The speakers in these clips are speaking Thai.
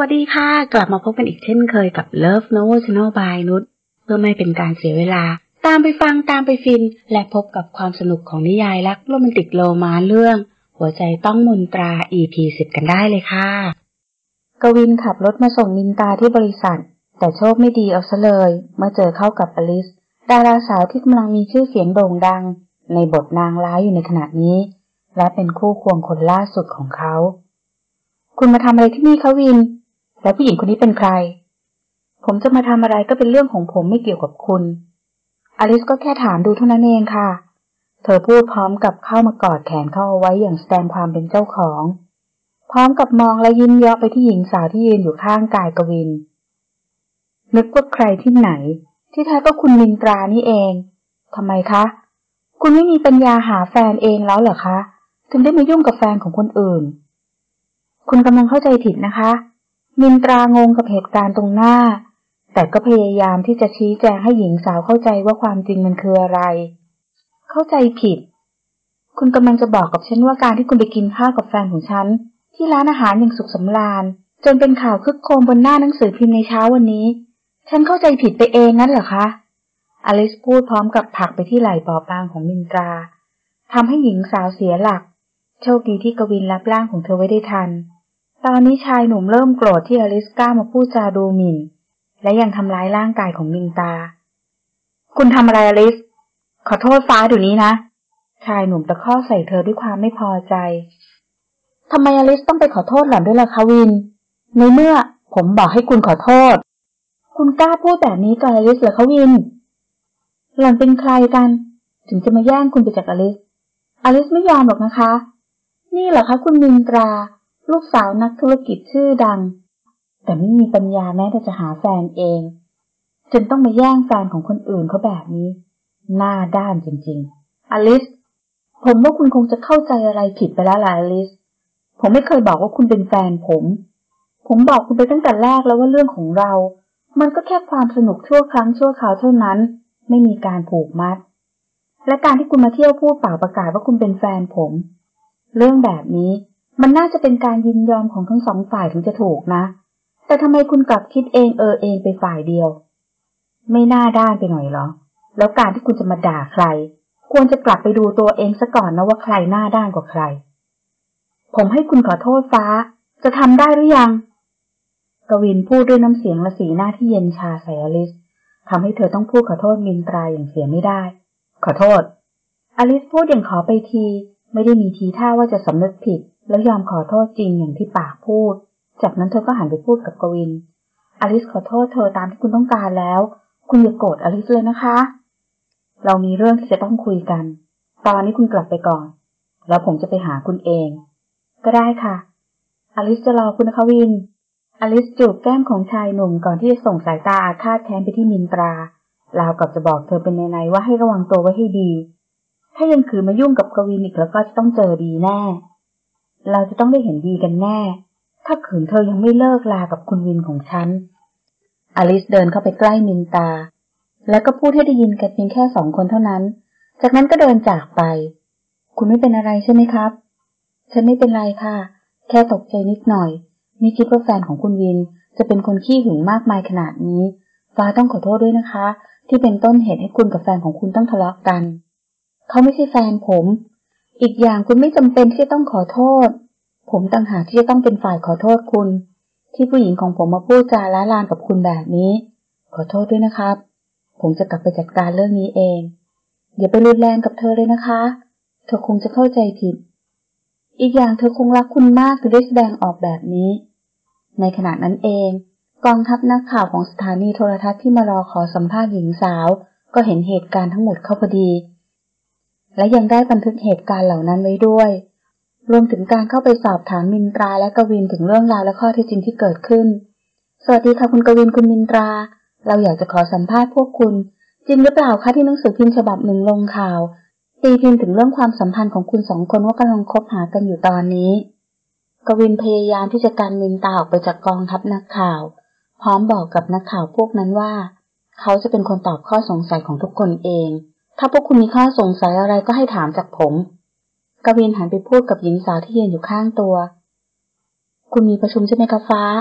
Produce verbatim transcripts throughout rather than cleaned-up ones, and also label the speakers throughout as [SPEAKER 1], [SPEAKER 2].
[SPEAKER 1] วัสดีค่ะกลับมาพบกันอีกเช่นเคยกับ Love Novel Channel by นุชเพื่อไม่เป็นการเสียเวลาตามไปฟังตามไปฟินและพบกับความสนุกของนิยายรักโรแมนติกโรแมนต์เรื่องหัวใจต้องมนตรา อี พี สิบ กันได้เลยค่ะกวินขับรถมาส่งมินตาที่บริษัทแต่โชคไม่ดีเอาซะเลยเมื่อเจอเข้ากับอลิซดาราสาวที่กำลังมีชื่อเสียงโด่งดังในบทนางร้ายอยู่ในขณะนี้และเป็นคู่ควงคนล่าสุดของเขาคุณมาทำอะไรที่นี่คะวินแล้วผู้หญิงคนนี้เป็นใครผมจะมาทำอะไรก็เป็นเรื่องของผมไม่เกี่ยวกับคุณอลิซก็แค่ถามดูเท่านั้นเองค่ะเธอพูดพร้อมกับเข้ามากอดแขนเขาเอาไว้อย่างแสดงความเป็นเจ้าของพร้อมกับมองและยิ้มเยาะไปที่หญิงสาวที่ยืนอยู่ข้างกายกวินนึกว่าใครที่ไหนที่แท้ก็คุณมินตรานี่เองทำไมคะคุณไม่มีปัญญาหาแฟนเองแล้วเหรอคะถึงได้มายุ่งกับแฟนของคนอื่นคุณกำลังเข้าใจผิดนะคะมินตรางงกับเหตุการณ์ตรงหน้าแต่ก็พยายามที่จะชี้แจงให้หญิงสาวเข้าใจว่าความจริงมันคืออะไรเข้าใจผิดคุณกำลังจะบอกกับฉันว่าการที่คุณไปกินข้าวกับแฟนของฉันที่ร้านอาหารอย่างสุขสำราญจนเป็นข่าวคึกโครมบนหน้าหนังสือพิมพ์ในเช้าวันนี้ฉันเข้าใจผิดไปเองงั้นเหรอคะอลิซพูดพร้อมกับผลักไปที่ไหล่บอบบางของมินตราทำให้หญิงสาวเสียหลักโชคดีที่กวินรับร่างของเธอไว้ได้ทันตอนนี้ชายหนุ่มเริ่มโกรธที่อลิซกล้ามาพูดจาดูหมิ่นและยังทำร้ายร่างกายของมินตาคุณทำอะไรอลิซขอโทษฟ้าเดี๋ยวนี้นะชายหนุ่มตะคอกใส่เธอด้วยความไม่พอใจทำไมอลิซต้องไปขอโทษหล่อนด้วยล่ะคะวินในเมื่อผมบอกให้คุณขอโทษคุณกล้าพูดแบบนี้กับอลิซเหรอคะวินหล่อนเป็นใครกันถึงจะมาแย่งคุณไปจากอลิซอลิซไม่ยอมหรอกนะคะนี่เหรอคะคุณมินตราลูกสาวนักธุรกิจชื่อดังแต่ไม่มีปัญญาแม้แต่จะหาแฟนเองจนต้องมาแย่งแฟนของคนอื่นเขาแบบนี้หน้าด้านจริงๆอลิซผมว่าคุณคงจะเข้าใจอะไรผิดไปแล้วล่ะอลิซผมไม่เคยบอกว่าคุณเป็นแฟนผมผมบอกคุณไปตั้งแต่แรกแล้วว่าเรื่องของเรามันก็แค่ความสนุกชั่วครั้งชั่วคราวเท่านั้นไม่มีการผูกมัดและการที่คุณมาเที่ยวพูดเปล่าประกาศว่าคุณเป็นแฟนผมเรื่องแบบนี้มันน่าจะเป็นการยินยอมของทั้งสองฝ่ายถึงจะถูกนะแต่ทำไมคุณกลับคิดเองเออเองไปฝ่ายเดียวไม่น่าด้านไปหน่อยเหรอแล้วการที่คุณจะมาด่าใครควรจะกลับไปดูตัวเองซะก่อนนะว่าใครหน้าด้านกว่าใครผมให้คุณขอโทษฟ้าจะทำได้หรือยังกวินพูดด้วยน้ำเสียงและสีหน้าที่เย็นชาใส่อลิซทำให้เธอต้องพูดขอโทษมินตราอย่างเสียไม่ได้ขอโทษอลิซพูดอย่างขอไปทีไม่ได้มีทีท่าว่าจะสำนึกผิดแล้วยอมขอโทษจริงอย่างที่ปากพูดจากนั้นเธอก็หันไปพูดกับกวินอลิซขอโทษเธอตามที่คุณต้องการแล้วคุณอย่าโกรธอลิซเลยนะคะเรามีเรื่องที่จะต้องคุยกันตอนนี้คุณกลับไปก่อนแล้วผมจะไปหาคุณเองก็ได้ค่ะอลิซจะรอคุณนะคะวินอลิซจูบแก้มของชายหนุ่มก่อนที่จะส่งสายตาอาฆาตแค้นไปที่มินตราราวกับจะบอกเธอเป็นในๆว่าให้ระวังตัวไว้ให้ดีถ้ายังขืนมายุ่งกับกวินอีกแล้วก็จะต้องเจอดีแน่เราจะต้องได้เห็นดีกันแน่ถ้าขืนเธอยังไม่เลิกลากับคุณวินของฉันอลิซเดินเข้าไปใกล้มินตาแล้วก็พูดให้ได้ยินกันเพียงแค่สองคนเท่านั้นจากนั้นก็เดินจากไปคุณไม่เป็นอะไรใช่ไหมครับฉันไม่เป็นไรค่ะแค่ตกใจนิดหน่อยไม่คิดว่าแฟนของคุณวินจะเป็นคนขี้หึงมากมายขนาดนี้ฟ้าต้องขอโทษด้วยนะคะที่เป็นต้นเหตุให้คุณกับแฟนของคุณต้องทะเลาะกันเขาไม่ใช่แฟนผมอีกอย่างคุณไม่จำเป็นที่จะต้องขอโทษผมต่างหากที่จะต้องเป็นฝ่ายขอโทษคุณที่ผู้หญิงของผมมาพูดจาล้าลานกับคุณแบบนี้ขอโทษด้วยนะครับผมจะกลับไปจัดการเรื่องนี้เองอย่าไปรุนแรงกับเธอเลยนะคะเธอคงจะเข้าใจผิดอีกอย่างเธอคงรักคุณมากถึงได้แสดงออกแบบนี้ในขณะนั้นเองกองทัพนักข่าวของสถานีโทรทัศน์ที่มารอขอสัมภาษณ์หญิงสาวก็เห็นเหตุการณ์ทั้งหมดเข้าพอดีและยังได้บันทึกเหตุการณ์เหล่านั้นไว้ด้วยรวมถึงการเข้าไปสอบถามมินตราและกวินถึงเรื่องราวและข้อเท็จจริงที่เกิดขึ้นสวัสดีค่ะคุณกวินคุณมินตราเราอยากจะขอสัมภาษณ์พวกคุณจริงหรือเปล่าคะที่หนังสือพิมพ์ฉบับหนึ่งลงข่าวตีพิมพ์ถึงเรื่องความสัมพันธ์ของคุณสองคนว่ากำลังคบหากันอยู่ตอนนี้กวินพยายามที่จะกันมินตาออกไปจากกองทัพนักข่าวพร้อมบอกกับนักข่าวพวกนั้นว่าเขาจะเป็นคนตอบข้อสงสัยของทุกคนเองถ้าพวกคุณมีข้อสงสัยอะไรก็ให้ถามจากผมกวินหันไปพูดกับหญิงสาวที่ยืนอยู่ข้างตัวคุณมีประชุมใช่ไหมคะฟ้า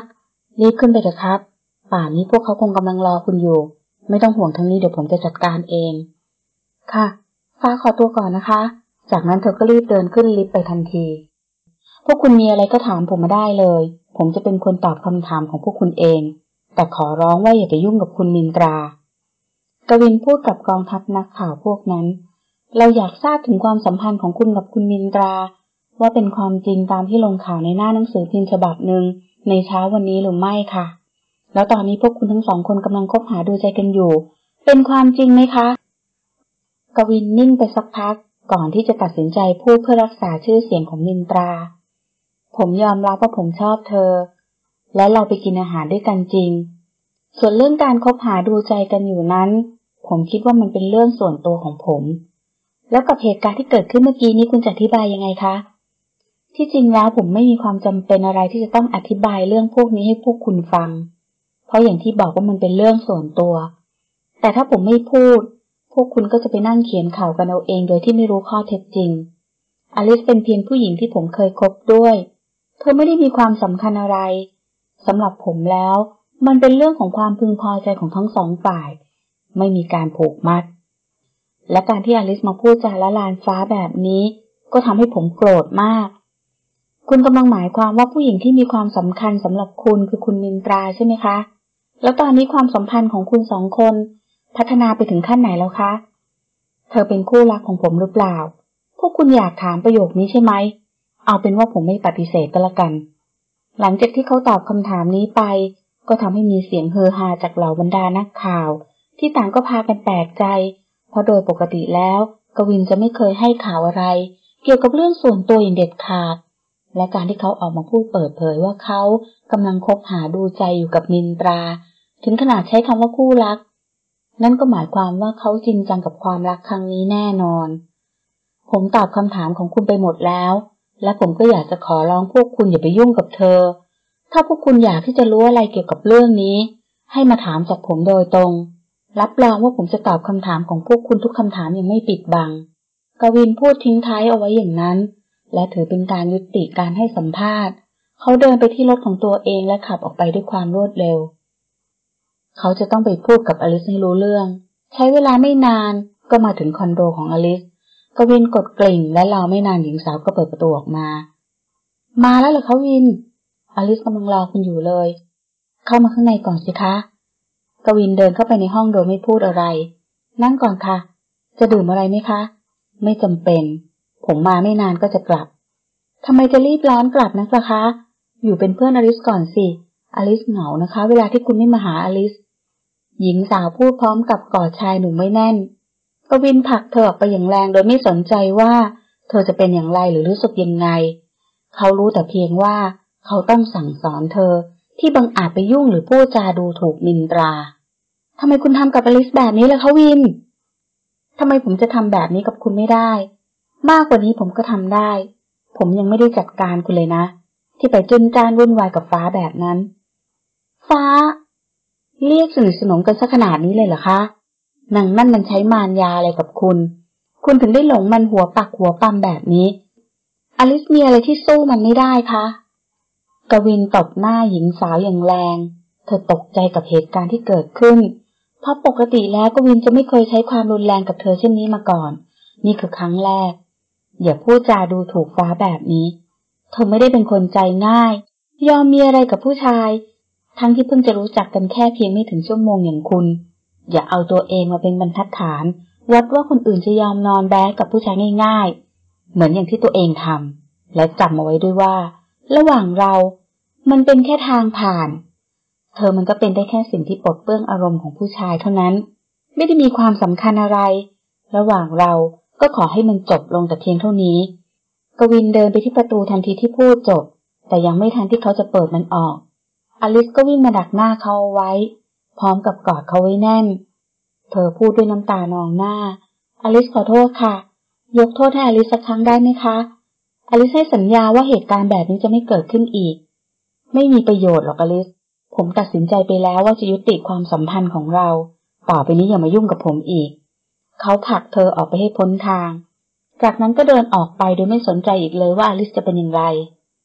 [SPEAKER 1] รีบขึ้นไปเถอะครับป่านนี้พวกเขาคงกำลังรอคุณอยู่ไม่ต้องห่วงทั้งนี้เดี๋ยวผมจะจัดการเองค่ะฟ้าขอตัวก่อนนะคะจากนั้นเธอก็รีบเดินขึ้นลิฟต์ไปทันทีพวกคุณมีอะไรก็ถามผมมาได้เลยผมจะเป็นคนตอบคำถามของพวกคุณเองแต่ขอร้องว่าอย่าไปยุ่งกับคุณมินตรากวินพูดกับกองทัพนักข่าวพวกนั้นเราอยากทราบถึงความสัมพันธ์ของคุณกับคุณมินตราว่าเป็นความจริงตามที่ลงข่าวในหน้าหนังสือพิมพ์ฉบับหนึ่งในเช้าวันนี้หรือไม่ค่ะแล้วตอนนี้พวกคุณทั้งสองคนกำลังคบหาดูใจกันอยู่เป็นความจริงไหมคะกวินนิ่งไปสักพักก่อนที่จะตัดสินใจพูดเพื่อรักษาชื่อเสียงของมินตราผมยอมรับว่าผมชอบเธอและเราไปกินอาหารด้วยกันจริงส่วนเรื่องการคบหาดูใจกันอยู่นั้นผมคิดว่ามันเป็นเรื่องส่วนตัวของผมแล้วกับเหตุการณ์ที่เกิดขึ้นเมื่อกี้นี้คุณจะอธิบายยังไงคะที่จริงแล้วผมไม่มีความจำเป็นอะไรที่จะต้องอธิบายเรื่องพวกนี้ให้พวกคุณฟังเพราะอย่างที่บอกว่ามันเป็นเรื่องส่วนตัวแต่ถ้าผมไม่พูดพวกคุณก็จะไปนั่งเขียนข่าวกันเอาเองโดยที่ไม่รู้ข้อเท็จจริงอลิซเป็นเพียงผู้หญิงที่ผมเคยคบด้วยเธอไม่ได้มีความสำคัญอะไรสำหรับผมแล้วมันเป็นเรื่องของความพึงพอใจของทั้งสองฝ่ายไม่มีการผูกมัดและการที่อลิซมาพูดจาละลานฟ้าแบบนี้ก็ทำให้ผมโกรธมากคุณกำลังหมายความว่าผู้หญิงที่มีความสำคัญสำหรับคุณคือคุณมินตราใช่ไหมคะแล้วตอนนี้ความสัมพันธ์ของคุณสองคนพัฒนาไปถึงขั้นไหนแล้วคะเธอเป็นคู่รักของผมหรือเปล่าพวกคุณอยากถามประโยคนี้ใช่ไหมเอาเป็นว่าผมไม่ปฏิเสธก็แล้วกันหลังจากที่เขาตอบคำถามนี้ไปก็ทำให้มีเสียงเฮฮาจากเหล่าบรรดานักข่าวที่ต่างก็พากันแปลกใจเพราะโดยปกติแล้วกวินจะไม่เคยให้ข่าวอะไรเกี่ยวกับเรื่องส่วนตัวอย่างเด็ดขาดและการที่เขาออกมาพูดเปิดเผยว่าเขากำลังคบหาดูใจอยู่กับมินตราถึงขนาดใช้คำว่าคู่รักนั่นก็หมายความว่าเขาจริงจังกับความรักครั้งนี้แน่นอนผมตอบคำถามของคุณไปหมดแล้วและผมก็อยากจะขอร้องพวกคุณอย่าไปยุ่งกับเธอถ้าพวกคุณอยากที่จะรู้อะไรเกี่ยวกับเรื่องนี้ให้มาถามจากผมโดยตรงรับรองว่าผมจะตอบคำถามของพวกคุณทุกคำถามอย่างไม่ปิดบังกวินพูดทิ้งท้ายเอาไว้อย่างนั้นและถือเป็นการยุติการให้สัมภาษณ์เขาเดินไปที่รถของตัวเองและขับออกไปด้วยความรวดเร็วเขาจะต้องไปพูดกับอลิซให้รู้เรื่องใช้เวลาไม่นานก็มาถึงคอนโดของอลิซกวินกดกริ่งและรอไม่นานหญิงสาวก็เปิดประตูออกมามาแล้วเหรอคะวินอลิซกำลังรอคุณอยู่เลยเข้ามาข้างในก่อนสิคะกวินเดินเข้าไปในห้องโดยไม่พูดอะไรนั่งก่อนค่ะจะดื่มอะไรไหมคะไม่จำเป็นผมมาไม่นานก็จะกลับทำไมจะรีบร้อนกลับนักล่ะคะอยู่เป็นเพื่อนอลิซก่อนสิอลิซเหงานะคะเวลาที่คุณไม่มาหาอลิซหญิงสาวพูดพร้อมกับกอดชายหนุ่มไว้แน่นกวินผลักเธอออกไปอย่างแรงโดยไม่สนใจว่าเธอจะเป็นอย่างไรหรือรู้สึกยังไงเขารู้แต่เพียงว่าเขาต้องสั่งสอนเธอที่บังอาจไปยุ่งหรือพูดจาดูถูกมินตราทำไมคุณทำกับอลิซแบบนี้ล่ะคะวินทำไมผมจะทำแบบนี้กับคุณไม่ได้มากกว่านี้ผมก็ทำได้ผมยังไม่ได้จัดการคุณเลยนะที่ไปจุนจ้านวุ่นวายกับฟ้าแบบนั้นฟ้าเรียกสนิทสนมกันซะขนาดนี้เลยเหรอคะนางนั่นมันใช้มารยาอะไรกับคุณคุณถึงได้หลงมันหัวปักหัวปั๊มแบบนี้อลิซมีอะไรที่สู้มันไม่ได้คะกวินตบหน้าหญิงสาวอย่างแรงเธอตกใจกับเหตุการณ์ที่เกิดขึ้นเพราะปกติแล้วกวินจะไม่เคยใช้ความรุนแรงกับเธอเช่นนี้มาก่อนนี่คือครั้งแรกอย่าพูดจาดูถูกฟ้าแบบนี้เธอไม่ได้เป็นคนใจง่ายยอมมีอะไรกับผู้ชายทั้งที่เพิ่งจะรู้จักกันแค่เพียงไม่ถึงชั่วโมงอย่างคุณอย่าเอาตัวเองมาเป็นบรรทัดฐานวัดว่าคนอื่นจะยอมนอนแบกกับผู้ชายง่ายๆเหมือนอย่างที่ตัวเองทำและจำเอาไว้ด้วยว่าระหว่างเรามันเป็นแค่ทางผ่านเธอมันก็เป็นได้แค่สิ่งที่ปลดเปลื้องอารมณ์ของผู้ชายเท่านั้นไม่ได้มีความสำคัญอะไรระหว่างเราก็ขอให้มันจบลงแต่เพียงเท่านี้กวินเดินไปที่ประตูทันทีที่พูดจบแต่ยังไม่ทันที่เขาจะเปิดมันออกอลิซก็วิ่งมาดักหน้าเขาเอาไว้พร้อมกับกอดเขาไว้แน่นเธอพูดด้วยน้ำตานองหน้าอลิซขอโทษค่ะยกโทษให้อลิซสักครั้งได้ไหมคะอลิซให้สัญญาว่าเหตุการณ์แบบนี้จะไม่เกิดขึ้นอีกไม่มีประโยชน์หรอกอลิซผมตัดสินใจไปแล้วว่าจะยุติความสัมพันธ์ของเราต่อไปนี้อย่ามายุ่งกับผมอีกเขาผลักเธอออกไปให้พ้นทางจากนั้นก็เดินออกไปโดยไม่สนใจอีกเลยว่าอลิซจะเป็นอย่างไร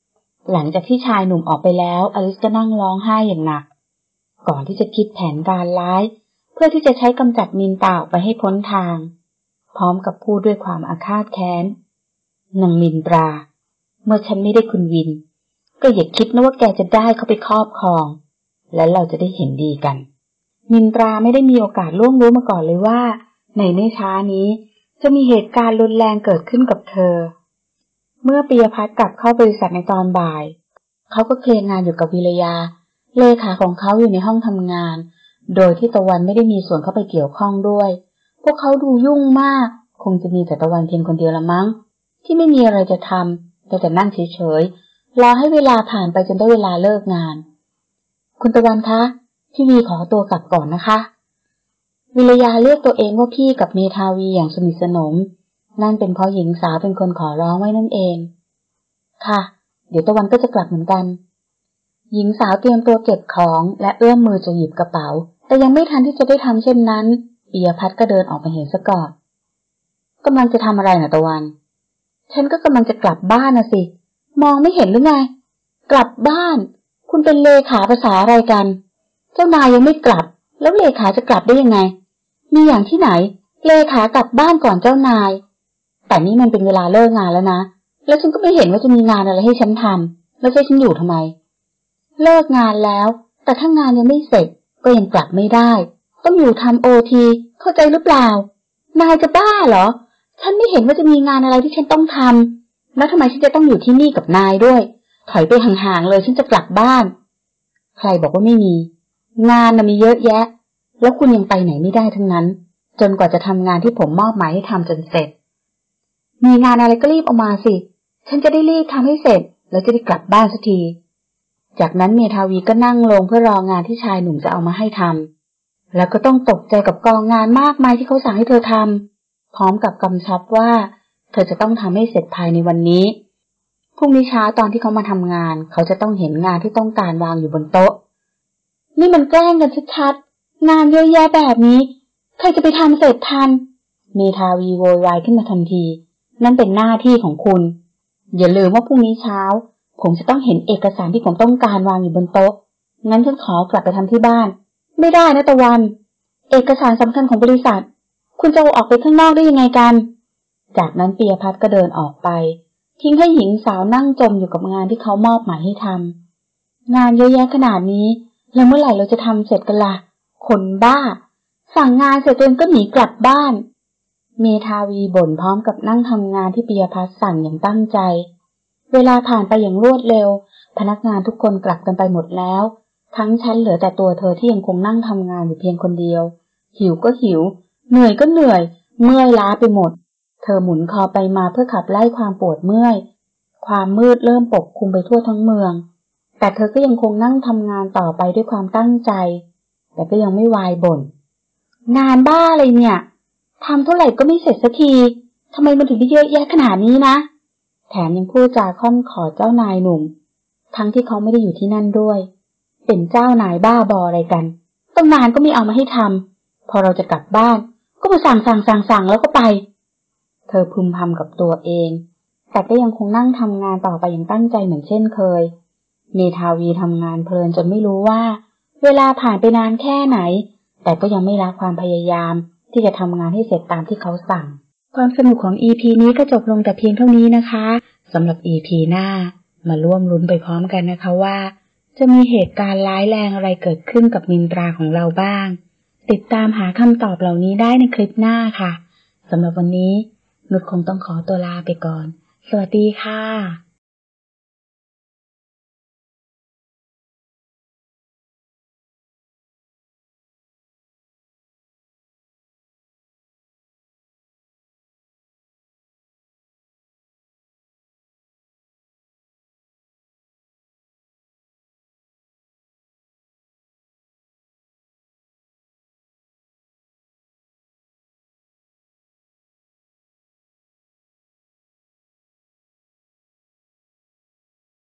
[SPEAKER 1] หลังจากที่ชายหนุ่มออกไปแล้วอลิซก็นั่งร้องไห้อย่างหนักก่อนที่จะคิดแผนการร้ายเพื่อที่จะใช้กำจัดมินตาออกไปให้พ้นทางพร้อมกับพูดด้วยความอาฆาตแค้นนางมินตราเมื่อฉันไม่ได้คุณวินก็อย่าคิดนะว่าแกจะได้เข้าไปครอบครองและเราจะได้เห็นดีกันมินตราไม่ได้มีโอกาสล่วงรู้มาก่อนเลยว่าในไม่ช้านี้จะมีเหตุการณ์รุนแรงเกิดขึ้นกับเธอเมื่อปิยพัฒน์กลับเข้าบริษัทในตอนบ่ายเขาก็เคลียร์งานอยู่กับวิรยาเลขาของเขาอยู่ในห้องทำงานโดยที่ตะวันไม่ได้มีส่วนเข้าไปเกี่ยวข้องด้วยพวกเขาดูยุ่งมากคงจะมีแต่ตะวันเพียงคนเดียวละมั้งที่ไม่มีอะไรจะทำแต่แต่นั่งเฉยๆรอให้เวลาผ่านไปจนได้เวลาเลิกงานคุณตะวันคะพี่วีขอตัวกลับก่อนนะคะวิรยาเรียกตัวเองว่าพี่กับเมธาวีอย่างสนิทสนมนั่นเป็นเพราะหญิงสาวเป็นคนขอร้องไว้นั่นเองค่ะเดี๋ยวตะวันก็จะกลับเหมือนกันหญิงสาวเตรียมตัวเก็บของและเอื้อมมือจะหยิบกระเป๋าแต่ยังไม่ทันที่จะได้ทำเช่นนั้นปิยพัฒน์ก็เดินออกมาเห็นซะก่อนกำลังจะทำอะไรน่ะตะวันฉันก็กำลังจะกลับบ้านนะสิมองไม่เห็นหรือไงกลับบ้านคุณเป็นเลขาภาษาอะไรกันเจ้านายยังไม่กลับแล้วเลขาจะกลับได้ยังไงมีอย่างที่ไหนเลขากลับบ้านก่อนเจ้านายแต่นี่มันเป็นเวลาเลิกงานแล้วนะแล้วฉันก็ไม่เห็นว่าจะมีงานอะไรให้ฉันทำแล้วให้ฉันอยู่ทำไมเลิกงานแล้วแต่ถ้างานยังไม่เสร็จก็ยังกลับไม่ได้ต้องอยู่ทำโอทีเข้าใจหรือเปล่านายจะบ้าเหรอฉันไม่เห็นว่าจะมีงานอะไรที่ฉันต้องทำแล้วทำไมฉันจะต้องอยู่ที่นี่กับนายด้วยถอยไปห่างๆเลยฉันจะกลับบ้านใครบอกว่าไม่มีงานน่ะมีเยอะแยะแล้วคุณยังไปไหนไม่ได้ทั้งนั้นจนกว่าจะทำงานที่ผมมอบหมายให้ทำจนเสร็จมีงานอะไรก็รีบเอามาสิฉันจะได้รีบทำให้เสร็จแล้วจะได้กลับบ้านสักทีจากนั้นเมธาวีก็นั่งลงเพื่อรองานที่ชายหนุ่มจะเอามาให้ทำแล้วก็ต้องตกใจกับกองงานมากมายที่เขาสั่งให้เธอทำพร้อมกับกำชับว่าเธอจะต้องทำให้เสร็จภายในวันนี้พรุ่งนี้เช้าตอนที่เขามาทำงานเขาจะต้องเห็นงานที่ต้องการวางอยู่บนโต๊ะนี่มันแกล้งกันชัดๆงานเยอะแยะแบบนี้ใครจะไปทำเสร็จทันเมธาวีโวยวายขึ้นมาทันทีนั่นเป็นหน้าที่ของคุณอย่าลืมว่าพรุ่งนี้เช้าผมจะต้องเห็นเอกสารที่ผมต้องการวางอยู่บนโต๊ะงั้นฉันขอกลับไปทำที่บ้านไม่ได้นะตะวันเอกสารสำคัญของบริษัทคุณจะเอาออกไปข้างนอกได้ยังไงกันจากนั้นปิยพัฒน์ก็เดินออกไปทิ้งให้หญิงสาวนั่งจมอยู่กับงานที่เขามอบหมายให้ทำงานเยอะแยะขนาดนี้แล้วเมื่อไหร่เราจะทำเสร็จกันล่ะคนบ้าสั่งงานเสร็จจนก็หนีกลับบ้านเมธาวีบ่นพร้อมกับนั่งทำงานที่ปิยพัฒน์สั่งอย่างตั้งใจเวลาผ่านไปอย่างรวดเร็วพนักงานทุกคนกลับกันไปหมดแล้วทั้งฉันเหลือแต่ตัวเธอที่ยังคงนั่งทำงานอยู่เพียงคนเดียวหิวก็หิวเหนื่อยก็เหนื่อยเมื่อยล้าไปหมดเธอหมุนคอไปมาเพื่อขับไล่ความปวดเมื่อยความมืดเริ่มปกคลุมไปทั่วทั้งเมืองแต่เธอก็ยังคงนั่งทำงานต่อไปด้วยความตั้งใจแต่ก็ยังไม่วายบ่นงานบ้าอะไรเนี่ยทำเท่าไหร่ก็ไม่เสร็จสักทีทำไมมันถึงได้เยอะแยะขนาดนี้นะแถมยังพูดจาค่อมขอเจ้านายหนุ่มทั้งที่เขาไม่ได้อยู่ที่นั่นด้วยเป็นเจ้านายบ้าบออะไรกันตั้งนานก็ไม่เอามาให้ทำพอเราจะกลับบ้านก็มาสั่งสั่งสั่งสั่งแล้วก็ไปเธอพึมพำกับตัวเองแต่ก็ยังคงนั่งทำงานต่อไปอย่างตั้งใจเหมือนเช่นเคยเมธาวีทำงานเพลินจนไม่รู้ว่าเวลาผ่านไปนานแค่ไหนแต่ก็ยังไม่ละความพยายามที่จะทำงานให้เสร็จตามที่เขาสั่งความสนุกของ อี พี นี้ก็จบลงแต่เพียงเท่านี้นะคะสำหรับ อี พี หน้ามาร่วมลุ้นไปพร้อมกันนะคะว่าจะมีเหตุการณ์ร้ายแรงอะไรเกิดขึ้นกับมินตราของเราบ้างติดตามหาคำตอบเหล่านี้ได้ในคลิปหน้าค่ะสำหรับวันนี้นุชคงต้องขอตัวลาไปก่อนสวัสดีค่ะ